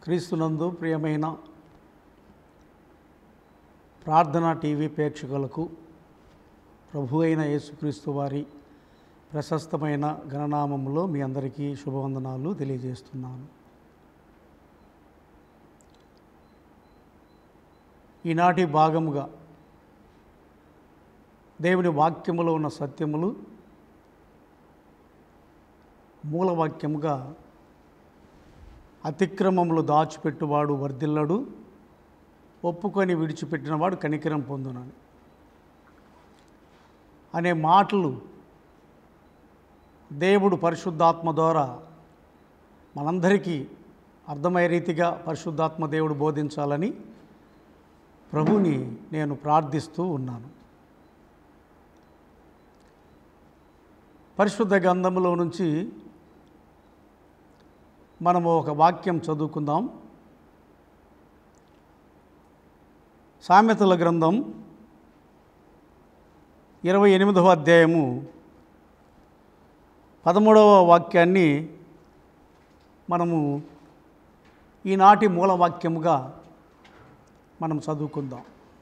క్రీస్తునందు ప్రియమైన ప్రార్థనా టీవీ ప్రేక్షకులకు ప్రభు అయిన యేసుక్రీస్తు వారి ప్రశస్తమైన గణనామములో మీ అందరికీ శుభవందనాలు తెలియజేస్తున్నాను. ఈనాటి భాగముగా దేవుని వాక్యములో ఉన్న సత్యములు మూలవాక్యముగా అతిక్రమములు దాచిపెట్టువాడు వర్ధిల్లడు, ఒప్పుకొని విడిచిపెట్టినవాడు కనికరం పొందునని అనే మాటలు దేవుడు పరిశుద్ధాత్మ ద్వారా మనందరికీ అర్థమయ్యే రీతిగా పరిశుద్ధాత్మ దేవుడు బోధించాలని ప్రభుని నేను ప్రార్థిస్తూ ఉన్నాను. పరిశుద్ధ గ్రంథములో నుంచి మనము ఒక వాక్యం చదువుకుందాం. సామెతల గ్రంథం 28వ అధ్యాయము 13వ వాక్యాన్ని మనము ఈనాటి మూలవాక్యముగా మనం చదువుకుందాం.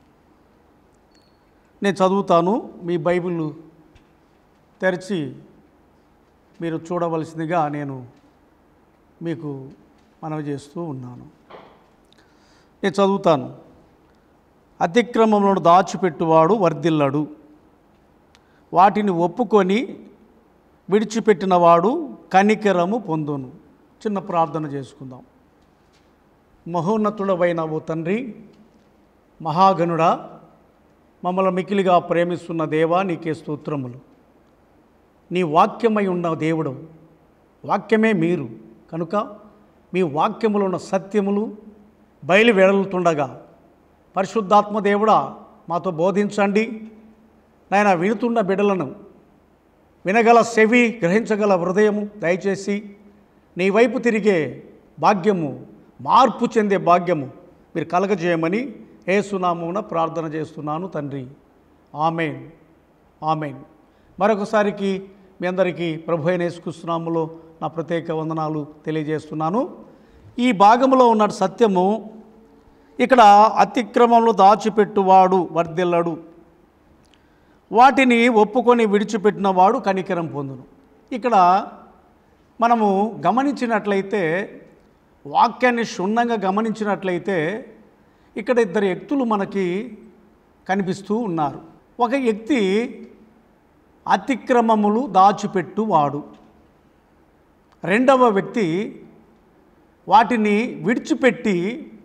నేను చదువుతాను, మీ బైబిల్ తెరిచి మీరు చూడవలసిందిగా నేను మీకు మనవి చేస్తూ ఉన్నాను. నేను చదువుతాను. అతిక్రమములను దాచిపెట్టువాడు వర్ధిల్లడు, వాటిని ఒప్పుకొని విడిచిపెట్టినవాడు కనికరము పొందును. చిన్న ప్రార్థన చేసుకుందాం. మహోన్నతుడవైన ఓ తండ్రి, మహాగణుడా, మమ్మల్ని మికిలిగా ప్రేమిస్తున్న దేవా, నీకే స్తోత్రములు. నీ వాక్యమై ఉన్న దేవుడు, వాక్యమే మీరు కనుక మీ వాక్యములో ఉన్న సత్యములు బయలువెడలుతుండగా పరిశుద్ధాత్మ దేవుడా మాతో బోధించండి. నాయన, వినుతున్న బిడ్డలను వినగల చెవి, గ్రహించగల హృదయము దయచేసి నీ వైపు తిరిగే భాగ్యము, మార్పు చెందే భాగ్యము మీరు కలగజేయమని యేసునామమున ప్రార్థన చేస్తున్నాను తండ్రి. ఆమేన్, ఆమేన్. మరొకసారికి మీ అందరికీ ప్రభు అయిన యేసుక్రీస్తునామములో నా ప్రత్యేక వందనాలు తెలియజేస్తున్నాను. ఈ భాగంలో ఉన్న సత్యము ఇక్కడ అతిక్రమంలో దాచిపెట్టువాడు వర్ధిల్లడు, వాటిని ఒప్పుకొని విడిచిపెట్టినవాడు కనికరం పొందును. ఇక్కడ మనము గమనించినట్లయితే, వాక్యాన్ని క్షుణ్ణంగా గమనించినట్లయితే ఇక్కడ ఇద్దరు వ్యక్తులు మనకి కనిపిస్తూ ఉన్నారు. ఒక వ్యక్తి అతిక్రమములు దాచిపెట్టువాడు, రెండవ వ్యక్తి వాటిని విడిచిపెట్టి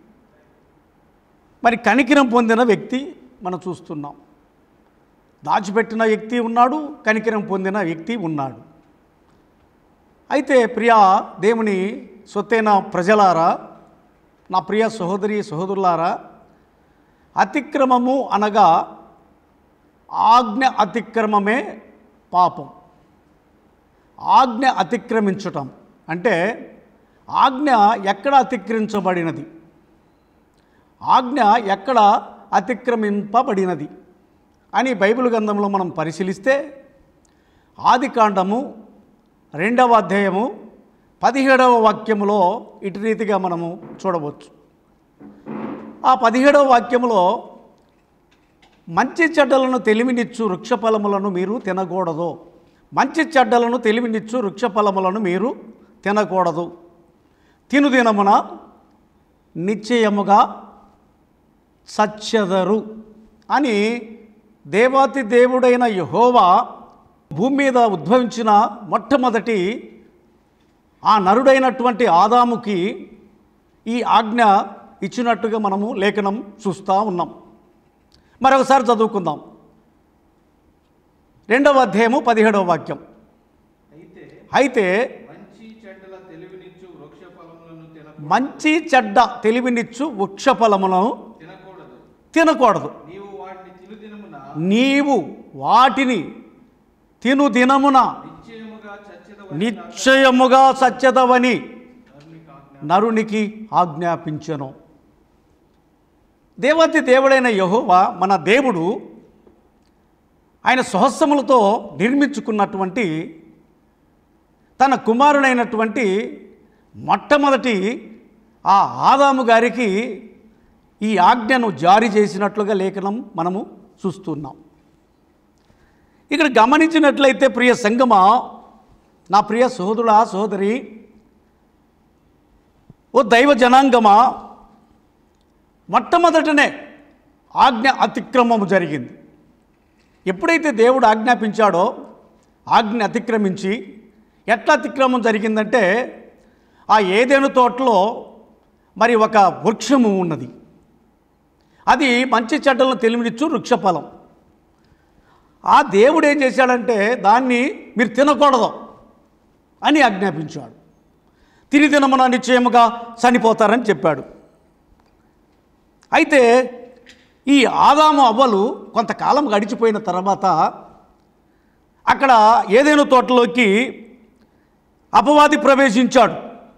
మరి కనికరం పొందిన వ్యక్తి మనం చూస్తున్నాం. దాచిపెట్టిన వ్యక్తి ఉన్నాడు, కనికరం పొందిన వ్యక్తి ఉన్నాడు. అయితే ప్రియ దేవుని సొత్తైన ప్రజలారా, నా ప్రియ సహోదరి సహోదరులారా, అతిక్రమము అనగా ఆజ్ఞ అతిక్రమమే పాపం. ఆజ్ఞ అతిక్రమించటం అంటే ఆజ్ఞ ఎక్కడ అతిక్రమించబడినది, ఆజ్ఞ ఎక్కడ అతిక్రమింపబడినది అని బైబిల్ గ్రంథంలో మనం పరిశీలిస్తే ఆదికాండము 2వ అధ్యాయము 17వ వాక్యములో ఇటు రీతిగా మనము చూడవచ్చు. ఆ 17వ వాక్యములో మంచి చెడ్డలను తెలివినిచ్చు వృక్షఫలములను మీరు తినకూడదు, మంచి చెడ్డలను తెలివినిచ్చు వృక్షఫలములను మీరు తినకూడదు, తినుదినమున నిశ్చయముగా చచ్చెదరు అని దేవాతి దేవుడైన యెహోవా భూమి మీద ఉద్భవించిన మొట్టమొదటి ఆ నరుడైనటువంటి ఆదాముకి ఈ ఆజ్ఞ ఇచ్చినట్టుగా మనము లేఖనం చూస్తూ ఉన్నాం. మరొకసారి చదువుకుందాం. 2వ అధ్యాయము 17వ వాక్యం. అయితే మంచి చెడ్డ తెలివినిచ్చు వృక్షఫలములను తినకూడదు, నీవు వాటిని తిను దినమున నిశ్చయముగా చచ్చెదవని నరునికి ఆజ్ఞాపించెను. దేవాతి దేవుడైన యెహోవా మన దేవుడు ఆయన స్వహస్తములతో నిర్మించుకున్నటువంటి తన కుమారుడైనటువంటి మొట్టమొదటి ఆ ఆదాము గారికి ఈ ఆజ్ఞను జారీ చేసినట్లుగా లేఖనం మనము చూస్తున్నాం. ఇక్కడ గమనించినట్లయితే ప్రియ సంగమా, నా ప్రియ సోదరుడా సోదరి, ఓ దైవ జనాంగమా, మొట్టమొదటనే ఆజ్ఞ అతిక్రమము జరిగింది. ఎప్పుడైతే దేవుడు ఆజ్ఞాపించాడో ఆజ్ఞ అతిక్రమించి, ఎట్లా అతిక్రమం జరిగిందంటే, ఆ ఏదెను తోటలో మరి ఒక వృక్షము ఉన్నది. అది మంచి చెడ్డలను తెలివినిచ్చు వృక్షఫలం. ఆ దేవుడు ఏం చేశాడంటే దాన్ని మీరు తినకూడదు అని ఆజ్ఞాపించాడు. తిని తినమన నిశ్చయముగా చనిపోతారని చెప్పాడు. అయితే ఈ ఆదాము అవ్వలు కొంతకాలం గడిచిపోయిన తర్వాత అక్కడ ఏదైనా తోటలోకి అపవాది ప్రవేశించాడు.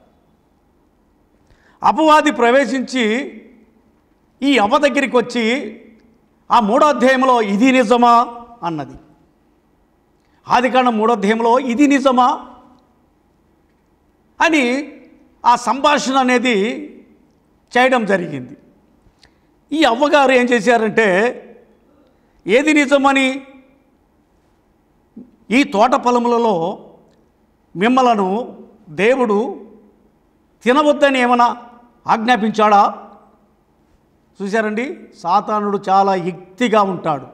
అపవాది ప్రవేశించి ఈ అవ్వ దగ్గరికి వచ్చి ఆ 3వ అధ్యాయంలో ఇది నిజమా అన్నది. ఆదికాండం 3వ అధ్యాయంలో ఇది నిజమా అని ఆ సంభాషణ అనేది చేయడం జరిగింది. ఈ అవ్వగారు ఏం చేశారంటే, ఏది నిజమని, ఈ తోట పొలములలో మిమ్మలను దేవుడు తినవద్దని ఏమైనా ఆజ్ఞాపించాడా? చూశారండి, సాతానుడు చాలా యుక్తిగా ఉంటాడు.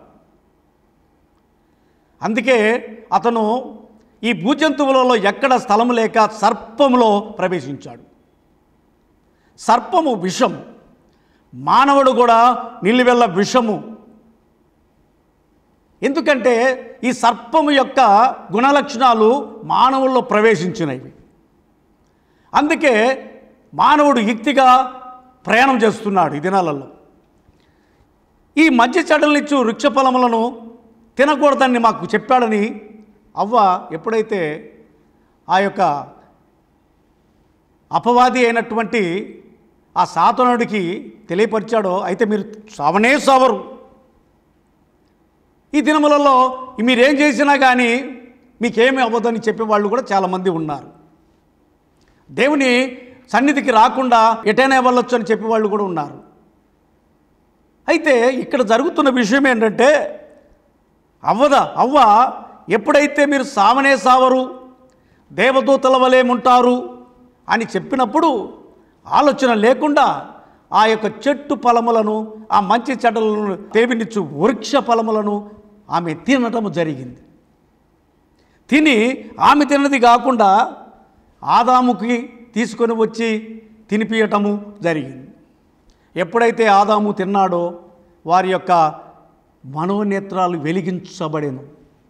అందుకే అతను ఈ భూజంతువులలో ఎక్కడ స్థలము లేక సర్పములో ప్రవేశించాడు. సర్పము విషము, మానవుడు కూడా నిలువెల్ల విషము. ఎందుకంటే ఈ సర్పము యొక్క గుణలక్షణాలు మానవుల్లో ప్రవేశించినవి. అందుకే మానవుడు యుక్తిగా ప్రయాణం చేస్తున్నాడు ఈ దినాలలో. ఈ మధ్య చెడలనిచ్చు వృక్షఫలములను తినకూడదని మాకు చెప్పాడని అవ్వ ఎప్పుడైతే ఆ యొక్క అపవాది అయినటువంటి ఆ సాతానుడికి తెలియపరిచాడో, అయితే మీరు సావనే సావరు, ఈ దినములలో మీరేం చేసినా కానీ మీకేమీ అవ్వదని చెప్పేవాళ్ళు కూడా చాలామంది ఉన్నారు. దేవుని సన్నిధికి రాకుండా ఎటైనా వెళ్ళొచ్చు అని చెప్పేవాళ్ళు కూడా ఉన్నారు. అయితే ఇక్కడ జరుగుతున్న విషయం ఏంటంటే, అవ్వ ఎప్పుడైతే మీరు సావనే సావరు, దేవదూతల వలేముంటారు అని చెప్పినప్పుడు ఆలోచన లేకుండా ఆ యొక్క చెట్టు ఫలములను, ఆ మంచి చెడ్డలను తేవినిచ్చు వృక్ష ఫలములను ఆమె తినటము జరిగింది. తిని ఆమె తిన్నది కాకుండా ఆదాముకి తీసుకొని వచ్చి తినిపియటము జరిగింది. ఎప్పుడైతే ఆదాము తిన్నాడో వారి యొక్క మనోనేత్రాలు వెలిగించబడెను.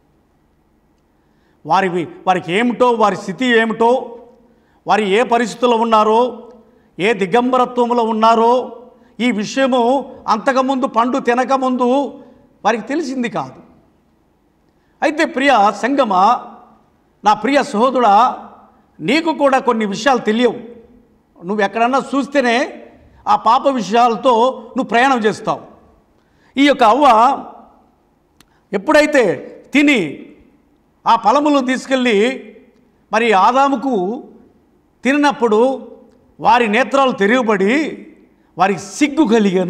వారికి ఏమిటో, వారి స్థితి ఏమిటో, వారు ఏ పరిస్థితుల్లో ఉన్నారో, ఏ దిగంబరత్వంలో ఉన్నారో ఈ విషయము అంతకుముందు పండు తినకముందు వారికి తెలిసింది కాదు. అయితే ప్రియ సంగమా, నా ప్రియ సహోదరుడా, నీకు కూడా కొన్ని విషయాలు తెలియవు. నువ్వు ఎక్కడన్నా చూస్తేనే ఆ పాప విషయాలతో నువ్వు ప్రయాణం చేస్తావు. ఈ యొక్క అవ్వ ఎప్పుడైతే తిని ఆ ఫలములను తీసుకెళ్ళి మరి ఆదాముకు తిన్నప్పుడు వారి నేత్రాలు తెరవబడి వారికి సిగ్గు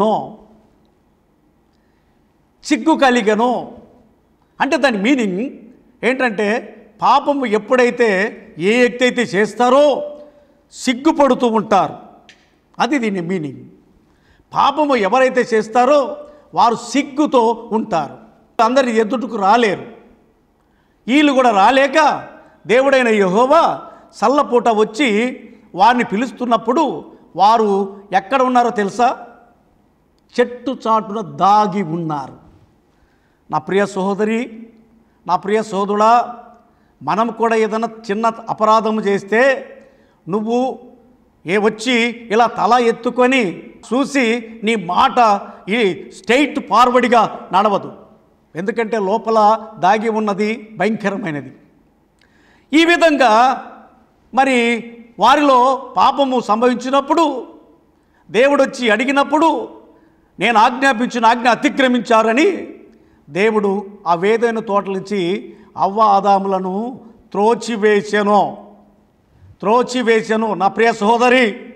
కలిగెను. అంటే దాని మీనింగ్ ఏంటంటే, పాపము ఎప్పుడైతే ఏ వ్యక్తి అయితే చేస్తారో సిగ్గుపడుతూ ఉంటారు, అది దీని మీనింగ్. పాపము ఎవరైతే చేస్తారో వారు సిగ్గుతో ఉంటారు. అందరి ఎదుటకు రాలేరు. వీళ్ళు కూడా రాలేక దేవుడైన యెహోవా సల్లపూట వచ్చి వారిని పిలుస్తున్నప్పుడు వారు ఎక్కడ ఉన్నారో తెలుసా? చెట్టు చాటున దాగి ఉన్నారు. నా ప్రియ సహోదరి, నా ప్రియ సోదరుడా, మనం కూడా ఏదైనా చిన్న అపరాధం చేస్తే నువ్వు వచ్చి ఇలా తల ఎత్తుకొని చూసి నీ మాట ఈ స్ట్రైట్ ఫార్వర్డ్గా నడవదు. ఎందుకంటే లోపల దాగి ఉన్నది భయంకరమైనది. ఈ విధంగా మరి వారిలో పాపము సంభవించినప్పుడు దేవుడు వచ్చి అడిగినప్పుడు నేను ఆజ్ఞాపించిన ఆజ్ఞ అతిక్రమించారని దేవుడు ఆ వేదైన తోట నుంచి అవ్వ ఆదాములను త్రోచివేసెను. నా ప్రియ సహోదరి,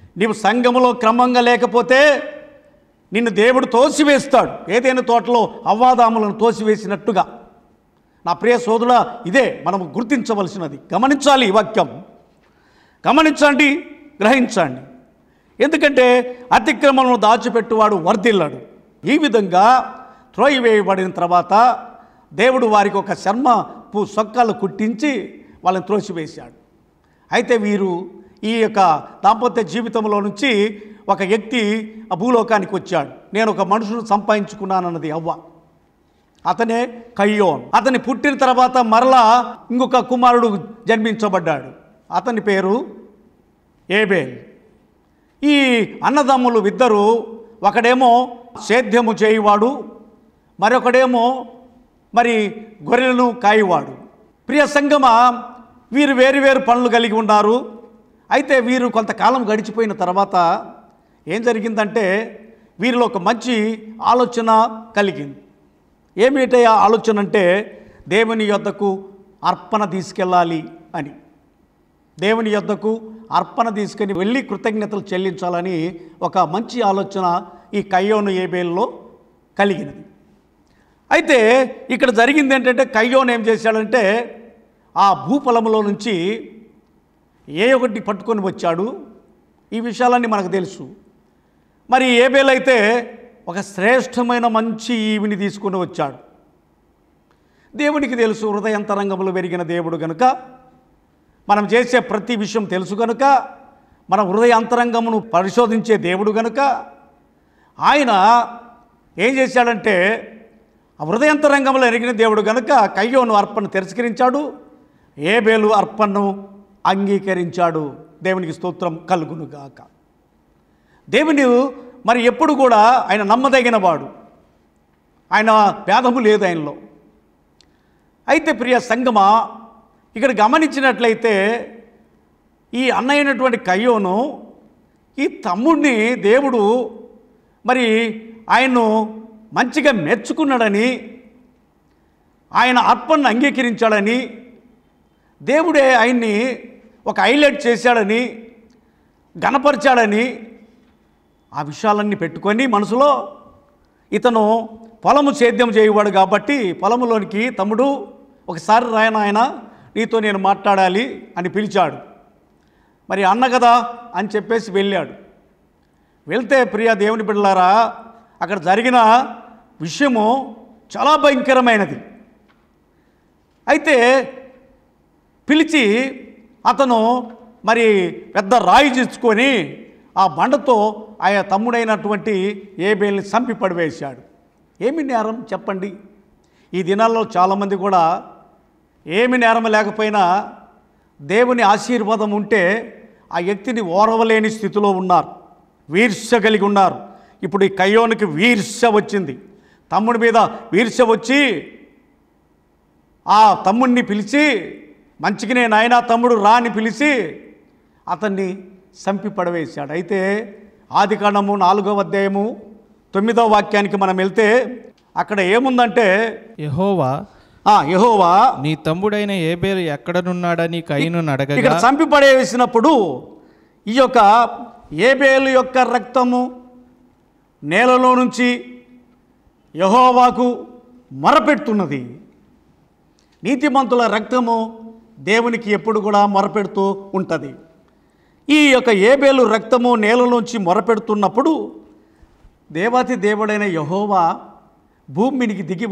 నీవు సంఘములో క్రమంగా లేకపోతే నిన్ను దేవుడు తోసివేస్తాడు, ఏదైనా తోటలో అవ్వాదాములను తోసివేసినట్టుగా. నా ప్రియ సోదరుడా, ఇదే మనం గుర్తించవలసినది. గమనించాలి, ఈ వాక్యం గమనించండి, గ్రహించండి. ఎందుకంటే అతిక్రమలను దాచిపెట్టువాడు వర్ధిల్లాడు. ఈ విధంగా త్రోయివేయబడిన తర్వాత దేవుడు వారికి ఒక చర్మపు సొక్కలు కుట్టించి వాళ్ళని త్రోసివేశాడు. అయితే వీరు ఈ యొక్క దాంపత్య జీవితంలో నుంచి ఒక వ్యక్తి ఆ భూలోకానికి వచ్చాడు. నేను ఒక మనుషును సంపాదించుకున్నానన్నది అవ్వ, అతనే కయ్యోన్. అతని పుట్టిన తర్వాత మరలా ఇంకొక కుమారుడు జన్మించబడ్డాడు, అతని పేరు ఏబేల్. ఈ అన్నదమ్ములు ఇద్దరు, ఒకడేమో సేద్యము చేయువాడు, మరొకడేమో మరి గొర్రెలను కాయువాడు. ప్రియ సంగమా, వీరు వేరు వేరు పనులు కలిగి ఉన్నారు. అయితే వీరు కొంతకాలం గడిచిపోయిన తర్వాత ఏం జరిగిందంటే వీరిలో ఒక మంచి ఆలోచన కలిగింది. ఏమిటి ఆ ఆలోచన అంటే దేవుని యొద్దకు అర్పణ తీసుకెళ్ళాలి అని. దేవుని యొద్దకు అర్పణ తీసుకొని వెళ్ళి కృతజ్ఞతలు చెల్లించాలని ఒక మంచి ఆలోచన ఈ కయ్యోను ఏబేల్లో కలిగినది. అయితే ఇక్కడ జరిగింది ఏంటంటే కయ్యోను ఏం చేశాడంటే ఆ భూఫలములో నుంచి ఏ ఒకటి పట్టుకొని వచ్చాడు. ఈ విషయాలన్నీ మనకు తెలుసు. మరి ఏబేల్ అయితే ఒక శ్రేష్టమైన మంచి ఈవిని తీసుకొని వచ్చాడు. దేవునికి తెలుసు, హృదయంతరంగములు పెరిగిన దేవుడు గనుక, మనం చేసే ప్రతి విషయం తెలుసు కనుక, మన హృదయ అంతరంగమును పరిశోధించే దేవుడు గనుక ఆయన ఏం చేశాడంటే ఆ హృదయంతరంగంలో ఎరిగిన దేవుడు గనుక కయ్యోను అర్పణ తిరస్కరించాడు, ఏబేలు అర్పణను అంగీకరించాడు. దేవునికి స్తోత్రం కలుగునుగాక. దేవుని మరి ఎప్పుడు కూడా ఆయన నమ్మదగిన వాడు, ఆయన భేదము లేదు ఆయనలో. అయితే ప్రియ సంగమా, ఇక్కడ గమనించినట్లయితే ఈ అన్నయ్యైనటువంటి కయ్యోను ఈ తమ్ముడిని దేవుడు మరి ఆయన్ను మంచిగా మెచ్చుకున్నాడని, ఆయన అర్పణను అంగీకరించాడని, దేవుడే ఆయన్ని ఒక హైలైట్ చేశాడని, ఘనపరిచాడని ఆ విషయాలన్నీ పెట్టుకొని మనసులో ఇతను పొలము సేద్యం చేయవాడు కాబట్టి పొలములోనికి తమ్ముడు ఒకసారి రాయనాయన నీతో నేను మాట్లాడాలి అని పిలిచాడు. మరి అన్న కదా అని చెప్పేసి వెళ్ళాడు. వెళ్తే ప్రియ దేవుని బిడ్డలారా, అక్కడ జరిగిన విషయము చాలా భయంకరమైనది. అయితే పిలిచి అతను మరి పెద్ద రాయి తీసుకొని ఆ బండతో ఆయన తమ్ముడైనటువంటి ఏబేల్ని చంపి పడివేశాడు. ఏమి నేరం చెప్పండి? ఈ దినాల్లో చాలామంది కూడా ఏమి నేరం లేకపోయినా దేవుని ఆశీర్వాదం ఉంటే ఆ వ్యక్తిని ఓరవలేని స్థితిలో ఉన్నారు, వీర్ష్య కలిగి ఉన్నారు. ఇప్పుడు ఈ కయ్యోనికి వీర్ష్య వచ్చింది, తమ్ముడి మీద వీర్ష్య వచ్చి ఆ తమ్ముడిని పిలిచి మంచిగానే నాయనా తమ్ముడు రా అని పిలిచి అతన్ని చంపి పడవేశాడు. అయితే ఆదికాండము 4వ అధ్యాయము 9వ వాక్యానికి మనం వెళ్తే అక్కడ ఏముందంటే యెహోవా నీ తమ్ముడైన ఏబేలు ఎక్కడనున్నాడని కయీనును అడగగా, ఇక్కడ చంపి పడేసినప్పుడు ఈ యొక్క ఏబేలు యొక్క రక్తము నేలలో నుంచి యెహోవాకు మొరపెడుతున్నది. నీతిమంతుల రక్తము దేవునికి ఎప్పుడు కూడా మొరపెడుతూ ఉంటుంది. ఈ యొక్క ఏబేలు రక్తము నేలలోంచి మొరపెడుతున్నప్పుడు దేవాతి దేవుడైన యెహోవా భూమికి దిగి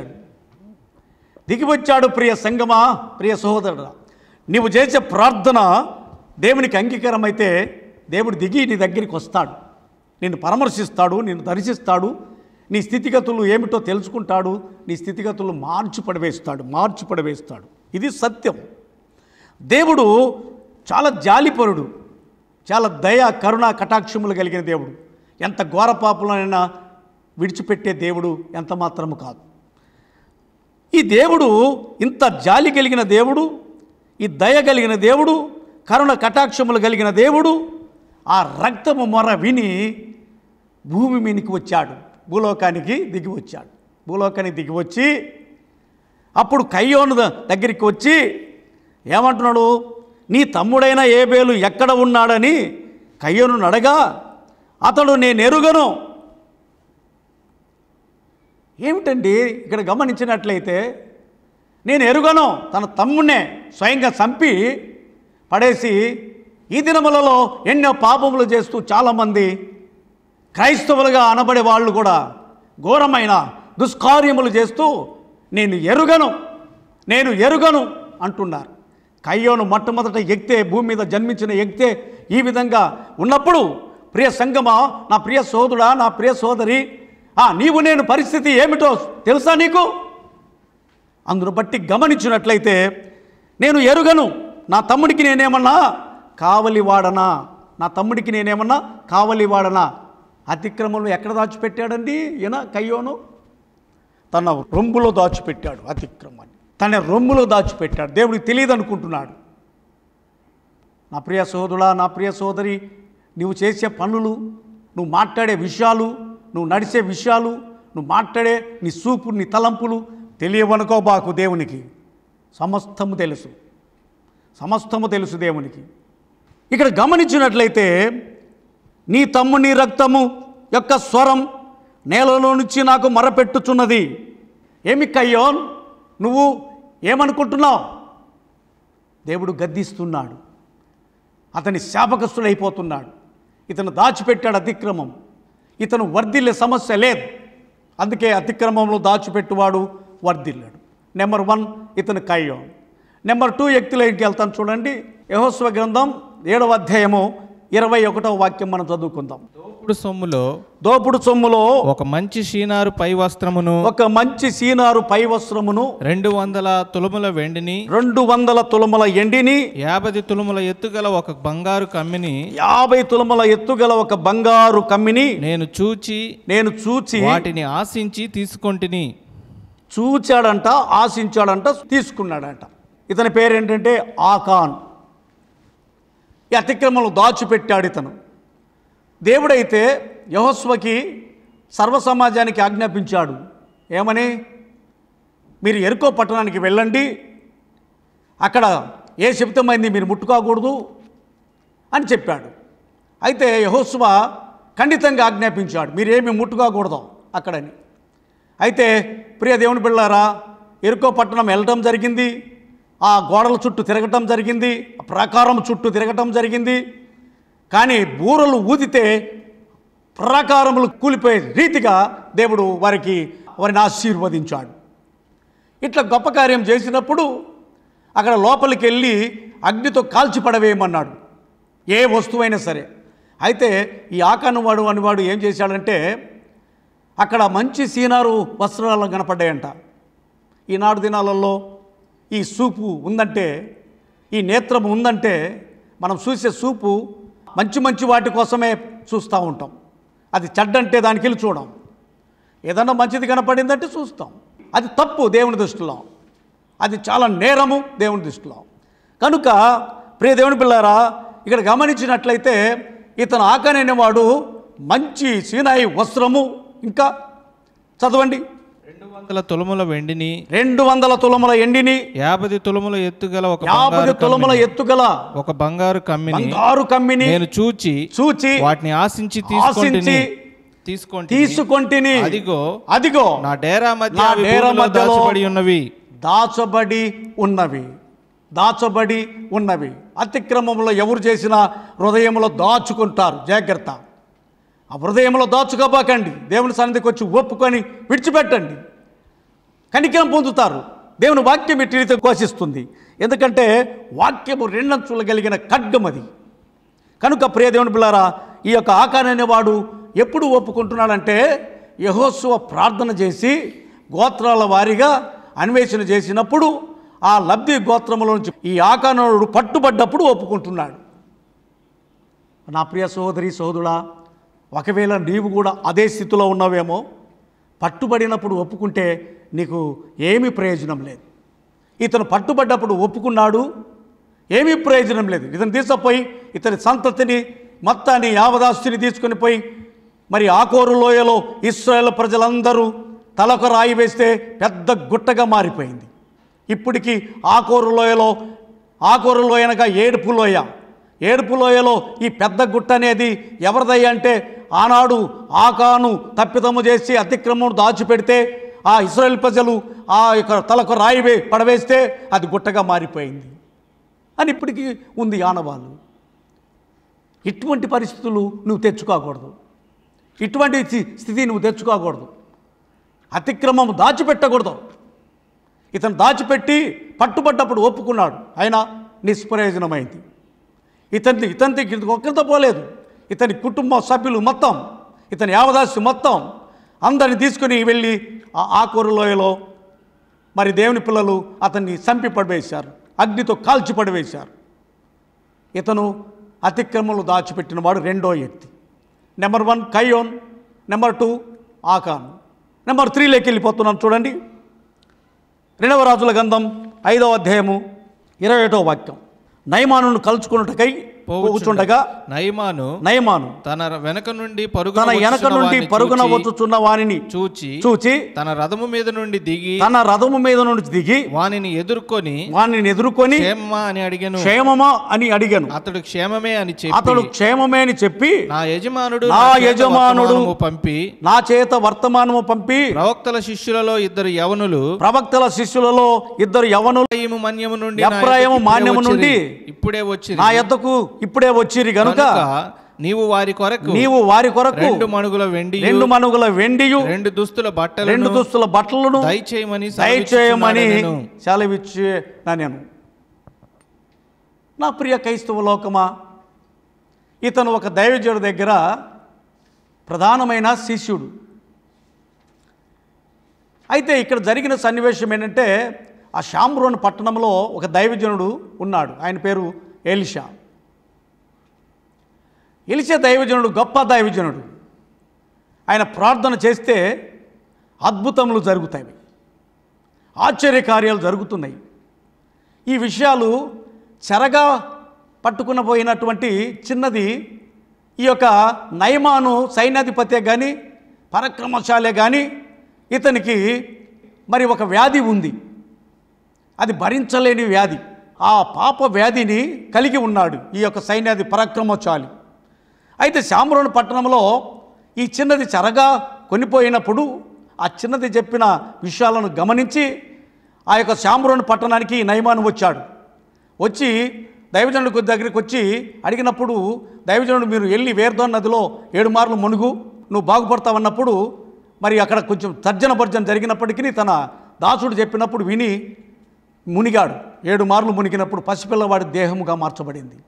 వచ్చాడు. ప్రియ సంగమా, ప్రియ సహోదరుడా, నీవు చేసే ప్రార్థన దేవునికి అంగీకారమైతే దేవుడు దిగి నీ దగ్గరికి వస్తాడు, నిన్ను పరామర్శిస్తాడు, నిన్ను దర్శిస్తాడు, నీ స్థితిగతులు ఏమిటో తెలుసుకుంటాడు, నీ స్థితిగతులు మార్చి పడవేస్తాడు. ఇది సత్యం. దేవుడు చాలా జాలిపరుడు, చాలా దయ కరుణ కటాక్షములు కలిగిన దేవుడు. ఎంత ఘోర పాపులనైనా విడిచిపెట్టే దేవుడు ఎంత మాత్రము కాదు. ఈ దేవుడు ఇంత జాలి కలిగిన దేవుడు, ఈ దయ కలిగిన దేవుడు, కరుణ కటాక్షములు కలిగిన దేవుడు ఆ రక్తము మొర విని భూమి మీనికి వచ్చాడు, భూలోకానికి దిగి వచ్చి అప్పుడు కయ్యోను దగ్గరికి వచ్చి ఏమంటున్నాడు? నీ తమ్ముడైన ఏబేలు ఎక్కడ ఉన్నాడని కయ్యోను అడగా అతడు నేను ఎరుగను. ఏమిటండి ఇక్కడ గమనించినట్లయితే నేను ఎరుగను తన తమ్ముడినే స్వయంగా చంపి పడేసి ఈ దినములలో ఎన్నో పాపములు చేస్తూ చాలామంది క్రైస్తవులుగా అనబడే వాళ్ళు కూడా ఘోరమైన దుష్కార్యములు చేస్తూ నేను ఎరుగను అంటున్నారు. కయ్యోను మొట్టమొదట ఎక్తే భూమి మీద జన్మించిన ఎక్తే ఈ విధంగా ఉన్నప్పుడు ప్రియ సంగమా, నా ప్రియ సోదరుడా, నా ప్రియ సోదరి, నీవు నేను పరిస్థితి ఏమిటో తెలుసా నీకు? అందును బట్టి గమనించినట్లయితే నేను ఎరుగను, నా తమ్ముడికి నేనేమన్నా కావలివాడనా, నా తమ్ముడికి నేనేమన్నా కావలివాడనా. అతిక్రమంలో ఎక్కడ దాచిపెట్టాడండి ఈయన కయ్యోను? తన రొమ్ములో దాచిపెట్టాడు అతిక్రమాన్ని, తన రొమ్ములో దాచిపెట్టాడు. దేవుడికి తెలియదు అనుకుంటున్నాడు. నా ప్రియ సోదరుడా, నా ప్రియ సోదరి, నువ్వు చేసే పనులు, నువ్వు మాట్లాడే విషయాలు, నువ్వు నడిచే విషయాలు, నువ్వు మాట్లాడే నీ చూపు, నీ తలంపులు తెలియవనుకోబాకు. దేవునికి సమస్తము తెలుసు దేవునికి. ఇక్కడ గమనించినట్లయితే నీ తమ్ముని రక్తము యొక్క స్వరం నేలలో నుంచి నాకు మొరపెట్టుచున్నది. ఏమి కయ్యోన్, నువ్వు ఏమనుకుంటున్నావు? దేవుడు గద్దిస్తున్నాడు, అతని శాపగ్రస్తుడైపోతున్నాడు. ఇతను దాచిపెట్టాడు అతిక్రమం, ఇతను వర్ధిల్లే సమస్య లేదు. అందుకే అతిక్రమంలో దాచిపెట్టువాడు వర్ధిల్లాడు. నెంబర్ 1 ఇతను కయ్యోన్. నెంబర్ 2 వ్యక్తిలోకి వెళ్తాను చూడండి. యెహోషువ గ్రంథం 7వ అధ్యాయము 21వ వాక్యం మనం చదువుకుందాం. దోపుడు సొమ్ములో ఒక మంచి సీనారు పై వస్త్రమును 200 తులముల వెండిని 200 తులముల ఎండిని 50 తులముల ఎత్తుగల ఒక బంగారు కమ్మిని 50 తులముల ఎత్తుగల ఒక బంగారు కమ్మిని నేను చూచి వాటిని ఆశించి తీసుకొంటిని. చూచాడంట, ఆశించాడంట, తీసుకున్నాడంట. ఇతని పేరేంటంటే ఆకాన్. ఈ అతిక్రమంలో దాచిపెట్టాడు ఇతను. దేవుడైతే యెహోషువకి సర్వ సమాజానికి ఆజ్ఞాపించాడు. ఏమని? మీరు యెరికో పట్టణానికి వెళ్ళండి, అక్కడ ఏ శబ్దమైంది మీరు ముట్టుకోకూడదు అని చెప్పాడు. అయితే యెహోషువ ఖండితంగా ఆజ్ఞాపించాడు, మీరేమి ముట్టుకోకూడదు అక్కడని. అయితే ప్రియ దేవుని బిడ్డలారా, యెరికో పట్టణం వెళ్ళటం జరిగింది, ఆ గోడల చుట్టూ తిరగటం జరిగింది, ఆ ప్రాకారం చుట్టూ తిరగటం జరిగింది. కానీ బూరలు ఊదితే ప్రాకారములు కూలిపోయే రీతిగా దేవుడు వారిని ఆశీర్వదించాడు. ఇట్లా గొప్ప కార్యం చేసినప్పుడు అక్కడ లోపలికి వెళ్ళి అగ్నితో కాల్చిపడవేయమన్నాడు, ఏ వస్తువైనా సరే. అయితే ఈ ఆకాను అనేవాడు ఏం చేశాడంటే, అక్కడ మంచి సీనారు వస్త్రాలు కనపడ్డాయంట. ఈనాడు దినాలలో ఈ చూపు ఉందంటే, ఈ నేత్రము ఉందంటే, మనం చూసే చూపు మంచి వాటి కోసమే చూస్తూ ఉంటాం. అది చెడ్డంటే దానికి వెళ్ళి చూడం. ఏదన్నా మంచిది కనపడిందంటే చూస్తాం. అది తప్పు దేవుని దృష్టిలో, అది చాలా నేరము దేవుని దృష్టిలో. కనుక ప్రియ దేవుని పిల్లారా, ఇక్కడ గమనించినట్లయితే ఇతను ఆకానైనవాడు మంచి సీనాయి వస్త్రము, ఇంకా చదవండి, 200 తులముల వెండిని 200 తులముల ఎండిని 50 తులముల ఎత్తుగల ఒక బంగారు కమ్మిని నేను చూచి వాటిని ఆశించి తీసుకొంటిని. అదిగో నా డేరా మధ్య దాచబడి ఉన్నవి. అతిక్రమంలో ఎవరు చేసినా హృదయంలో దాచుకుంటారు. జాగ్రత్త, ఆ హృదయంలో దాచుకోబాకండి. దేవుని సన్నిధికి వచ్చి ఒప్పుకొని విడిచిపెట్టండి, కనికరం పొందుతారు. దేవుని వాక్యం ఇట్టి రీతిగా ఘోషిస్తుంది. ఎందుకంటే వాక్యము 2 అంచులు కలిగిన ఖడ్గం అది. కనుక ప్రియ దేవుని పిల్లారా, ఈ యొక్క ఆకాన్ అనేవాడు ఎప్పుడు ఒప్పుకుంటున్నాడంటే, యెహోషువ ప్రార్థన చేసి గోత్రాల వారీగా అన్వేషణ చేసినప్పుడు ఆ లబ్ధి గోత్రముల నుంచి ఈ ఆకానుడు పట్టుబడ్డప్పుడు ఒప్పుకుంటున్నాడు. నా ప్రియ సోదరి సోదరుడా, ఒకవేళ నీవు కూడా అదే స్థితిలో ఉన్నావేమో, పట్టుబడినప్పుడు ఒప్పుకుంటే నీకు ఏమీ ప్రయోజనం లేదు. ఇతను పట్టుబడ్డప్పుడు ఒప్పుకున్నాడు, ఏమీ ప్రయోజనం లేదు. ఇతను తీసుకుపోయి ఇతని సంతతిని మొత్తాన్ని యావదాస్తుని తీసుకుని పోయి మరి ఆకోరు లోయలో ఇశ్రాయేలు ప్రజలందరూ తలకు రాయి వేస్తే పెద్ద గుట్టగా మారిపోయింది. ఇప్పటికీ ఆకోరు లోయ అనగా ఏడుపు లోయ, ఏడుపు లోయలో ఈ పెద్ద గుట్ట అనేది ఎవరిదయ్యా అంటే ఆనాడు ఆకాను తప్పిదము చేసి అతిక్రమం దాచిపెడితే ఆ ఇశ్రాయేలు ప్రజలు ఆ యొక్క తలకు రాయి పడవేస్తే అది గుట్టగా మారిపోయింది అని ఇప్పటికీ ఉంది ఆనవాళ్ళు. ఇటువంటి పరిస్థితులు నువ్వు తెచ్చుకోకూడదు, ఇటువంటి స్థితి నువ్వు తెచ్చుకోకూడదు. అతిక్రమం దాచిపెట్టకూడదు. ఇతను దాచిపెట్టి పట్టుబడ్డప్పుడు ఒప్పుకున్నాడు, అయినా నిష్ప్రయోజనమైంది. ఇతనికి ఒక్కరితో పోలేదు, ఇతని కుటుంబ సభ్యులు మొత్తం, ఇతని యావదాసి మొత్తం అందరిని తీసుకుని వెళ్ళి ఆ కోరలోయలో మరి దేవుని పిల్లలు అతన్ని చంపి పడివేశారు, అగ్నితో కాల్చి పడివేశారు. ఇతను అతిక్రమలు దాచిపెట్టినవాడు రెండో వ్యక్తి. నెంబర్ 1 కయ్యోన్, నెంబర్ 2 ఆకాను. నెంబర్ 3లోకి వెళ్ళిపోతున్నాను చూడండి. 2వ రాజుల గ్రంథం 5వ అధ్యాయము 21వ వాక్యం. నయమానును కలుసుకున్నట్టుకై పోవుచుండగా నయమాను తన వెనక నుండి పరుగున వచ్చుచున్న వానిని చూచి తన రథము మీద నుండి దిగి వానిని ఎదుర్కొని క్షేమమా అని అడిగాను. అతడు క్షేమమే అని చెప్పి నా యజమానుడు పంపి నా చేత వర్తమానము పంపి ప్రవక్తల శిష్యులలో ఇద్దరు యవనులు ఎఫ్రాయిము మాన్యము నుండి నా యొద్దకు ఇప్పుడే వచ్చిరి గనుక నీవు వారి కొరకు 2 మణుగుల వెండియు 2 దుస్తుల బట్టలను దయచేయమని సెలవిచ్చాను. నా ప్రియ క్రైస్తవ లోకమా, ఇతను ఒక దైవజనుడి దగ్గర ప్రధానమైన శిష్యుడు. అయితే ఇక్కడ జరిగిన సన్నివేశం ఏంటంటే, ఆ షామ్రోన్ పట్టణంలో ఒక దైవజనుడు ఉన్నాడు, ఆయన పేరు ఎలీషా. ఎలీషా దైవజనుడు గొప్ప దైవజనుడు. ఆయన ప్రార్థన చేస్తే అద్భుతములు జరుగుతాయి, ఆశ్చర్యకార్యాలు జరుగుతున్నాయి. ఈ విషయాలు చెరగా పట్టుకుని పోయినటువంటి చిన్నది ఈ యొక్క నయమాను సైన్యాధిపతే కానీ పరాక్రమశాలే కానీ ఇతనికి మరి ఒక వ్యాధి ఉంది, అది భరించలేని వ్యాధి. ఆ పాప వ్యాధిని కలిగి ఉన్నాడు ఈ యొక్క సైన్యాధి పరాక్రమశాలి. అయితే షామ్రోను పట్టణంలో ఈ చిన్నది చెరగా కొనిపోయినప్పుడు ఆ చిన్నది చెప్పిన విషయాలను గమనించి ఆ యొక్క షామ్రోను పట్టణానికి నయమాను వచ్చాడు. వచ్చి దైవజనుడి దగ్గరికి వచ్చి అడిగినప్పుడు దైవజనుడు మీరు వెళ్ళి వేర్దోన్ నదిలో 7 మార్లు మునుగు, నువ్వు బాగుపడతావన్నప్పుడు మరి అక్కడ కొంచెం తర్జన జరిగినప్పటికీ తన దాసుడు చెప్పినప్పుడు విని మునిగాడు. 7 మార్లు మునిగినప్పుడు పసిపిల్లవాడి దేహముగా మార్చబడింది.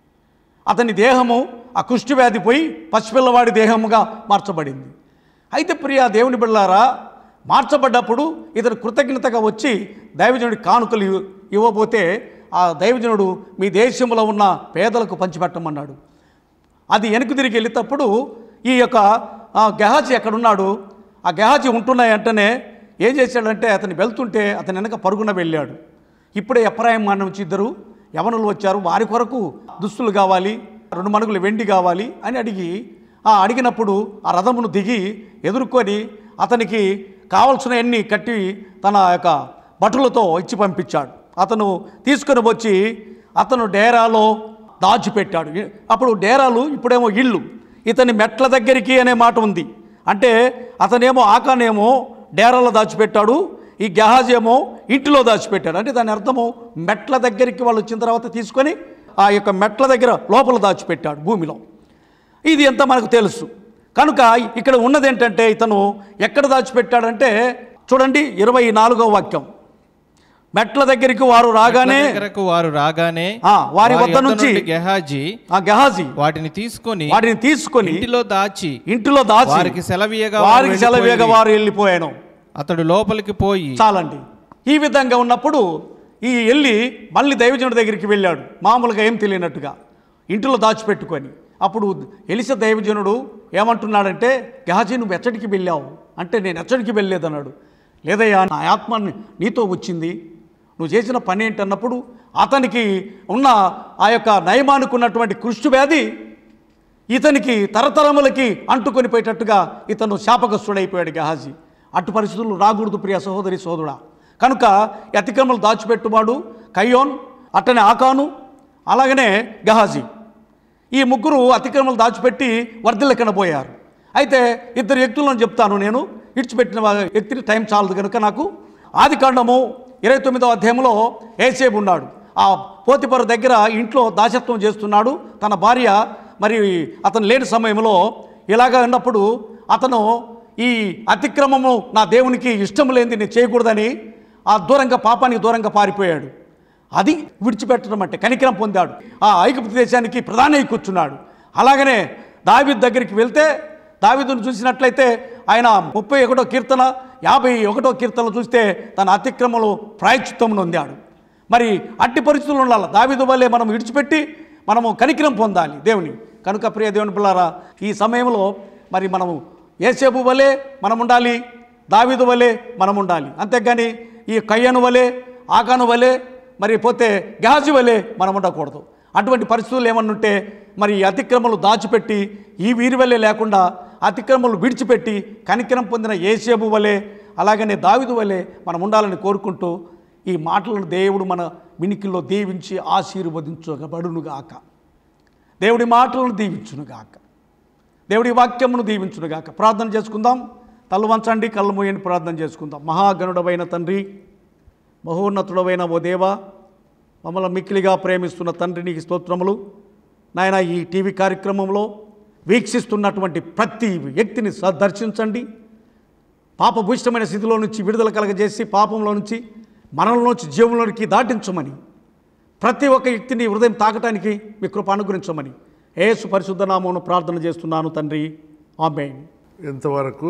అతని దేహము ఆ కుష్ఠవ్యాధి పోయి పసిపిల్లవాడి దేహముగా మార్చబడింది. అయితే ప్రియ దేవుని బిడ్డలారా, మార్చబడ్డప్పుడు ఇతను కృతజ్ఞతగా వచ్చి దైవజనుడి కానుకలు ఇవ్వబోతే ఆ దైవజనుడు మీ దేశంలో ఉన్న పేదలకు పంచిపెట్టమన్నాడు. అది వెనక్కి తిరిగి వెళ్ళేటప్పుడు ఈ యొక్క గెహాజీ ఎక్కడున్నాడు, ఆ గెహాజీ ఉంటున్న వెంటనే ఏం చేశాడంటే అతను వెళ్తుంటే అతని వెనక పరుగున వెళ్ళాడు. ఇప్పుడే ఎఫ్రాయిము మాన్యం నుంచి 2 యవనులు వచ్చారు, వారి కొరకు దుస్తులు కావాలి, 2 మణుగుల వెండి కావాలి అని అడిగినప్పుడు ఆ రథమును దిగి ఎదుర్కొని అతనికి కావలసినవన్నీ కట్టి తన యొక్క భటులతో ఇచ్చి పంపించాడు. అతను తీసుకొని వచ్చి అతను డేరాలో దాచిపెట్టాడు. అప్పుడు డేరాలు ఇప్పుడేమో ఇల్లు, ఇతని మెట్ల దగ్గరికి అనే మాట ఉంది. అంటే అతనేమో ఆకానేమో డేరాలో దాచిపెట్టాడు, ఈ గెహాజీ ఏమో ఇంటిలో దాచిపెట్టాడు. అంటే దాని అర్థము మెట్ల దగ్గరికి వాళ్ళు వచ్చిన తర్వాత తీసుకొని ఆ యొక్క మెట్ల దగ్గర లోపల దాచిపెట్టాడు భూమిలో. ఇది ఎంత మనకు తెలుసు. కనుక ఇక్కడ ఉన్నది ఏంటంటే ఇతను ఎక్కడ దాచిపెట్టాడంటే చూడండి 24వ వాక్యం. మెట్ల దగ్గరికి వారు రాగానే వారి వద్ద నుంచి గెహాజీ వాటిని తీసుకొని ఇంటిలో దాచి వారికి సెలవీయగా వారు వెళ్ళిపోయాను. అతడు లోపలికి పోయి చాలండి. ఈ విధంగా ఉన్నప్పుడు ఈ వెళ్ళి మళ్ళీ దైవజనుడి దగ్గరికి వెళ్ళాడు, మామూలుగా ఏం తెలియనట్టుగా ఇంటిలో దాచిపెట్టుకొని. అప్పుడు ఎలీషా దైవజనుడు ఏమంటున్నాడంటే, గెహాజీ నువ్వు ఎచ్చడికి వెళ్ళావు అంటే, నేను ఎచ్చడికి వెళ్ళలేదన్నాడు. లేదయ్యా, నా ఆత్మ నీతో వచ్చింది, నువ్వు చేసిన పని ఏంటన్నప్పుడు అతనికి ఉన్న ఆ యొక్క నయమానుకున్నటువంటి కుష్ఠవ్యాధి ఇతనికి తరతరములకి అంటుకొని పోయేటట్టుగా ఇతను శాపగ్రస్తుడైపోయాడు గెహాజీ. అటు పరిస్థితులు రాకూడదు ప్రియ సహోదరి సోదరుడా. కనుక అతిక్రమలు దాచిపెట్టువాడు కయ్యోన్, అట్టనే ఆకాను, అలాగనే గెహాజీ ఈ ముగ్గురు అతిక్రమలు దాచిపెట్టి వర్ధిల్లకుండా పోయారు. అయితే ఇద్దరు వ్యక్తులను చెప్తాను నేను, ఇడిచిపెట్టిన వ్యక్తిని టైం చాలదు కనుక నాకు. ఆదికాండము 29వ అధ్యాయంలో యోసేపు ఉన్నాడు. ఆ పోతిఫరు దగ్గర ఇంట్లో దాసత్వం చేస్తున్నాడు. తన భార్య మరి అతను లేని సమయంలో ఇలాగా ఉన్నప్పుడు అతను ఈ అతిక్రమము నా దేవునికి ఇష్టం లేనిది నేను చేయకూడదని ఆ దూరంగా, పాపానికి దూరంగా పారిపోయాడు. అది విడిచిపెట్టడం అంటే కనికరం పొందాడు. ఆ ఐగుప్తు దేశానికి ప్రధాని అయి కూర్చున్నాడు. అలాగనే దావీదు దగ్గరికి వెళ్తే దావీదును చూసినట్లయితే ఆయన 31వ కీర్తన 51వ కీర్తనలు చూస్తే తన అతిక్రమలు ప్రాయశ్చిత్తం పొందాడు. మరి అట్టి పరిస్థితులు ఉండాలి. దావీదు వల్లే మనం విడిచిపెట్టి మనము కనికరం పొందాలి దేవుని. కనుక ప్రియ దేవుని పిల్లారా, ఈ సమయంలో మరి మనము యోసేపు వలె మనం ఉండాలి, దావీదు వలె మనం ఉండాలి. అంతేగాని ఈ కయ్యను వలె, ఆకాను వలె, మరి పోతే గెహాజీ వలె మనం ఉండకూడదు. అటువంటి పరిస్థితులు ఏమన్నుంటే మరి అతిక్రమలు దాచిపెట్టి ఈ వీరి వలె లేకుండా అతిక్రమలు విడిచిపెట్టి కనికరం పొందిన యోసేపు వలె, అలాగనే దావీదు వలె మనం ఉండాలని కోరుకుంటూ ఈ మాటలను దేవుడు మన వినికిల్లో దీవించి ఆశీర్వదించబడునుగాక. దేవుడి మాటలను దీవించునుగాక. దేవుడి వాక్యమును దీవించునుగాక. ప్రార్థన చేసుకుందాం. తల్లు వంచండి, కళ్ళు మూయని ప్రార్థన చేసుకుందాం. మహాగణుడవైన తండ్రి, మహోన్నతుడవైన ఓ దేవా, మమ్మల్ని మిక్కిలిగా ప్రేమిస్తున్న తండ్రి నీకు స్తోత్రములు. నాయన, ఈ టీవీ కార్యక్రమంలో వీక్షిస్తున్నటువంటి ప్రతి వ్యక్తిని దర్శించండి. పాపభూయిష్టమైన స్థితిలో నుంచి విడుదల కలగజేసి పాపంలో నుంచి మరణంలోంచి జీవంలోనికి దాటించమని, ప్రతి ఒక్క వ్యక్తిని హృదయం తాకటానికి మీ కృప అనుగ్రహించమని యేసు పరిశుద్ధ నామమున ప్రార్థన చేస్తున్నాను తండ్రి, ఆమేన్. ఇంతవరకు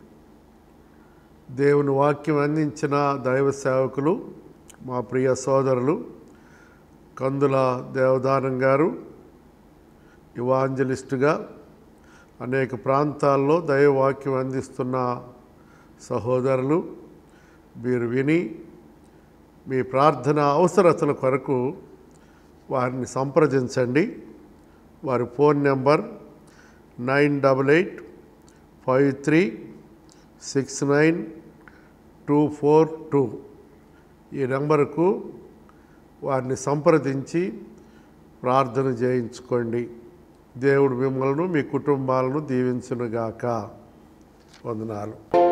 దేవుని వాక్యం అందించిన దైవ సేవకులు మా ప్రియ సోదరులు కందుల దేవదానం గారు, ఇవాంజలిస్టుగా అనేక ప్రాంతాల్లో దైవవాక్యం అందిస్తున్న సహోదరులు, మీరు విని మీ ప్రార్థన అవసరతల కొరకు వారిని సంప్రదించండి. వారి ఫోన్ నెంబర్ 9883692242. ఈ నెంబరుకు వారిని సంప్రదించి ప్రార్థన చేయించుకోండి. దేవుడు మిమ్మల్ని మీ కుటుంబాలను దీవించునుగాక. వందనాలు.